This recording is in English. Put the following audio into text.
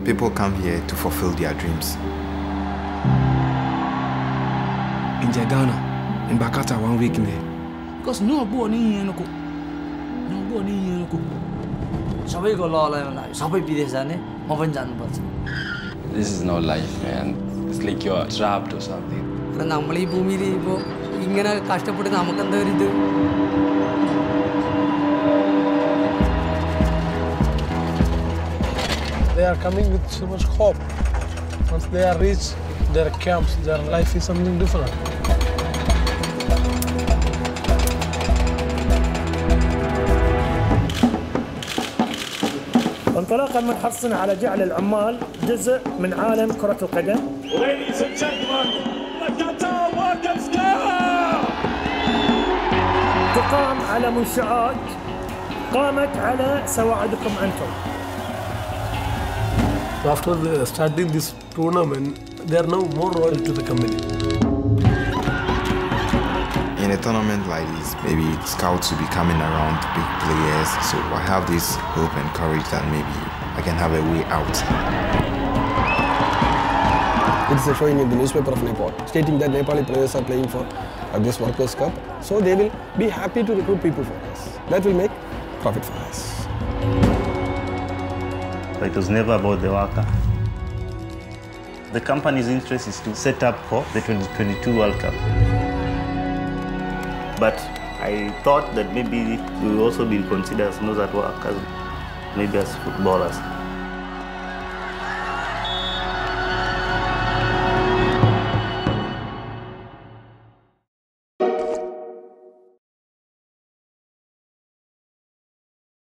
People come here to fulfill their dreams. In Ghana, in Bakata 1 week there. Because no boy ni no ko. सबैको ललाई सबै विदेश जाने म पनि जानुपर्छ. This is no life, man. It's like you're trapped or something. നമ്മൾ ഈ ഭൂമിയിൽ ഇപ്പോൾ ഇങ്ങനെ കഷ്ടപ്പെട്ട് നമുക്ക് എന്താ ഒരു ഇത്. They are coming with so much hope. Once they are reached their camps, their life is something different. انطلاقا من حرصنا على جعل العمال جزء من عالم كرة القدم. Ladies and gentlemen, the Qatar World Cup star! تقام على منشآت قامت على سواعدكم أنتم. After starting this tournament, they are now more loyal to the company. In a tournament like this, maybe scouts will be coming around big players, so I have this hope and courage that maybe I can have a way out. It's showing in the newspaper of Nepal, stating that Nepali players are playing for this Workers' Cup, so they will be happy to recruit people for us. That will make profit for us. It was never about the worker. The company's interest is to set up for the 2022 World Cup. But I thought that maybe we will also be considered as not as workers, maybe as footballers.